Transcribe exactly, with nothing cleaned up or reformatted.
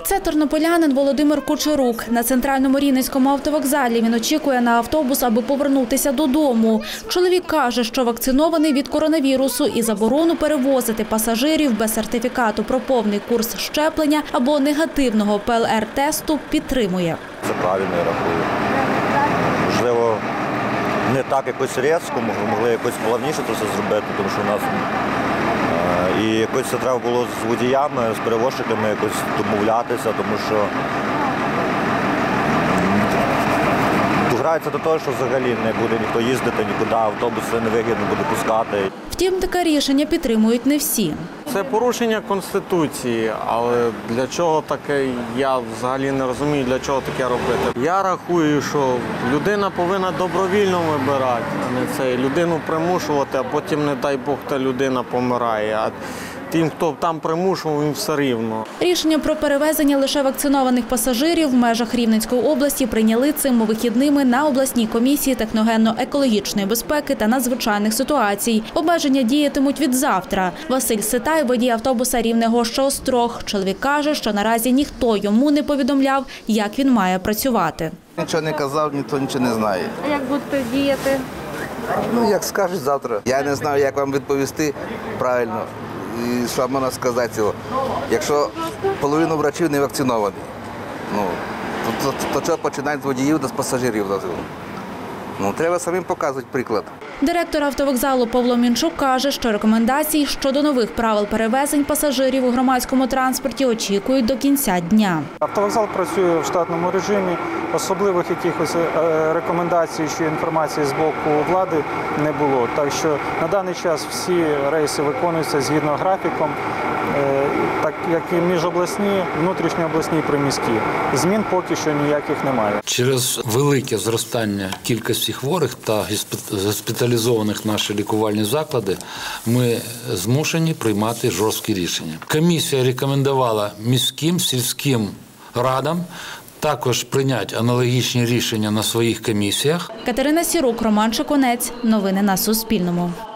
Це тернополянин Володимир Кучерук. На центральному Рівненському автовокзалі він очікує на автобус, аби повернутися додому. Чоловік каже, що вакцинований від коронавірусу і заборону перевозити пасажирів без сертифікату про повний курс щеплення або негативного пе ел ер-тесту підтримує. Це правильно, я рахую. Можливо, не так якось різко, могли якось плавніше це все зробити, тому що у нас і якось це треба було з водіями, з перевозчиками якось домовлятися, тому що дограється до того, що взагалі не буде ніхто їздити нікуди, автобуси невигідно буде пускати. Втім, таке рішення підтримують не всі. Це порушення Конституції, але для чого таке, я взагалі не розумію, для чого таке робити. Я рахую, що людина повинна добровільно вибирати, а не це людину примушувати, а потім, не дай Бог, та людина помирає. А тим, хто там примушував, їм все рівно. Рішення про перевезення лише вакцинованих пасажирів в межах Рівненської області прийняли цими вихідними на обласній комісії техногенно-екологічної безпеки та надзвичайних ситуацій. Обмеження діятимуть від завтра. Василь Ситай, водій автобуса Рівне-Гоща-Острог. Чоловік каже, що наразі ніхто йому не повідомляв, як він має працювати. Нічого не казав, ніхто нічого не знає. А як будете діяти? Ну, як скажуть завтра. Я не знаю, як вам відповісти правильно. І що можна сказати цього? Якщо половина врачів не вакциновані, ну, то, то, то чого починають з водіїв та з пасажирів? Ну, треба самим показувати приклад. Директор автовокзалу Павло Мінчук каже, що рекомендацій щодо нових правил перевезень пасажирів у громадському транспорті очікують до кінця дня. Автовокзал працює в штатному режимі, особливих якихось рекомендацій чи інформації з боку влади не було. Так що на даний час всі рейси виконуються згідно графіком, так як і міжобласні, внутрішньообласні, приміські. Змін поки що ніяких немає. Через велике зростання кількості хворих та госпіталізованих в наші лікувальні заклади ми змушені приймати жорсткі рішення. Комісія рекомендувала міським, сільським радам також прийняти аналогічні рішення на своїх комісіях. Катерина Сірук, Роман Чеконець. Новини на Суспільному.